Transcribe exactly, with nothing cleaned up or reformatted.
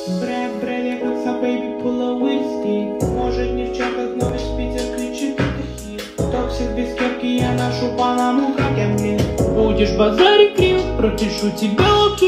Брэд, брэд, я как сам, baby, pull a whiskey. Может не в чеках, но весь Питер кричит это хит. Токсик без кепки, я ношу панаму, как я мне. Будешь базарить крил, пропишу тебе окей.